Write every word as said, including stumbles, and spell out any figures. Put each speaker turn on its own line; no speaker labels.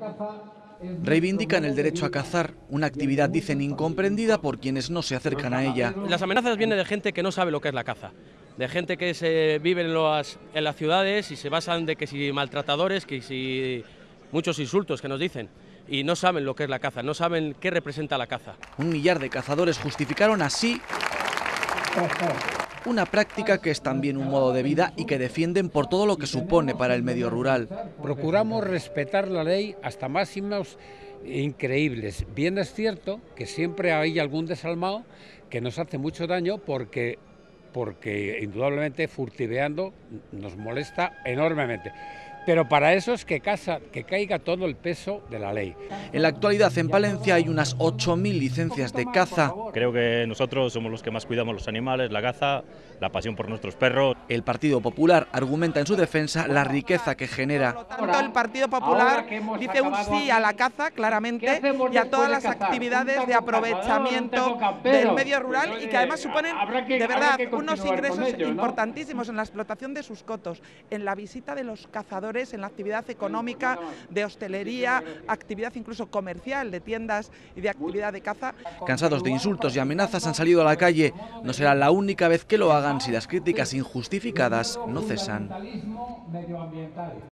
Reivindican el derecho a cazar, una actividad, dicen, incomprendida por quienes no se acercan a ella.
Las amenazas vienen de gente que no sabe lo que es la caza, de gente que se vive en las, en las ciudades y se basan de que si maltratadores, que si muchos insultos que nos dicen, y no saben lo que es la caza, no saben qué representa la caza.
Un millar de cazadores justificaron así una práctica que es también un modo de vida y que defienden por todo lo que supone para el medio rural.
Procuramos respetar la ley hasta máximos increíbles. Bien es cierto que siempre hay algún desalmado que nos hace mucho daño porque, porque indudablemente furtiveando nos molesta enormemente. Pero para eso es que, casa, que caiga todo el peso de la ley.
En la actualidad en Palencia hay unas ocho mil licencias de caza.
Creo que nosotros somos los que más cuidamos los animales, la caza, la pasión por nuestros perros.
El Partido Popular argumenta en su defensa la riqueza que genera.
Por lo tanto, el Partido Popular dice un sí a la caza, claramente, y a todas las actividades de aprovechamiento del medio rural y que además suponen, de verdad, unos ingresos importantísimos en la explotación de sus cotos, en la visita de los cazadores, en la actividad económica, de hostelería, actividad incluso comercial, de tiendas y de actividad de caza.
Cansados de insultos y amenazas han salido a la calle. No será la única vez que lo hagan si las críticas injustificadas no cesan.